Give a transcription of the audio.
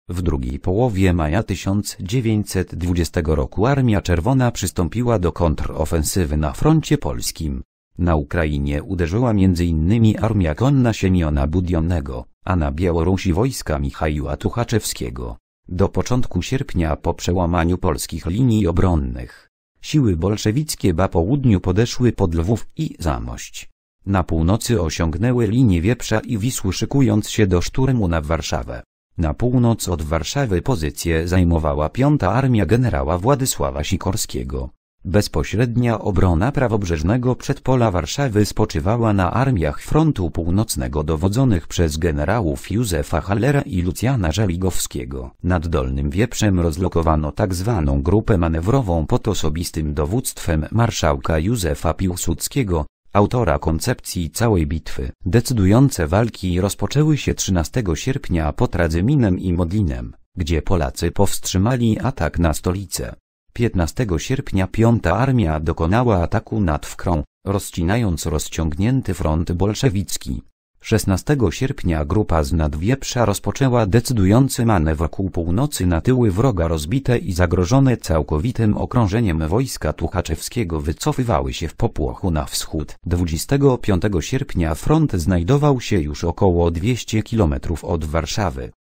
W drugiej połowie maja 1920 roku Armia Czerwona przystąpiła do kontrofensywy na froncie polskim. Na Ukrainie uderzyła m.in. Armia Konna Siemiona Budionnego, a na Białorusi wojska Michaiła Tuchaczewskiego. Do początku sierpnia po przełamaniu polskich linii obronnych, siły bolszewickie na południu podeszły pod Lwów i Zamość. Na północy osiągnęły linię Wieprza i Wisły, szykując się do szturmu na Warszawę. Na północ od Warszawy pozycję zajmowała 5. Armia generała Władysława Sikorskiego. Bezpośrednia obrona prawobrzeżnego przedpola Warszawy spoczywała na armiach frontu północnego dowodzonych przez generałów Józefa Hallera i Lucjana Żeligowskiego. Nad Dolnym Wieprzem rozlokowano tzw. grupę manewrową pod osobistym dowództwem marszałka Józefa Piłsudskiego, autora koncepcji całej bitwy. Decydujące walki rozpoczęły się 13 sierpnia pod Radzyminem i Modlinem, gdzie Polacy powstrzymali atak na stolicę. 15 sierpnia 5. Armia dokonała ataku nad Wkrą, rozcinając rozciągnięty front bolszewicki. 16 sierpnia grupa z Nadwieprza rozpoczęła decydujący manewr ku północy na tyły wroga. Rozbite i zagrożone całkowitym okrążeniem wojska Tuchaczewskiego wycofywały się w popłochu na wschód. 25 sierpnia front znajdował się już około 200 km od Warszawy.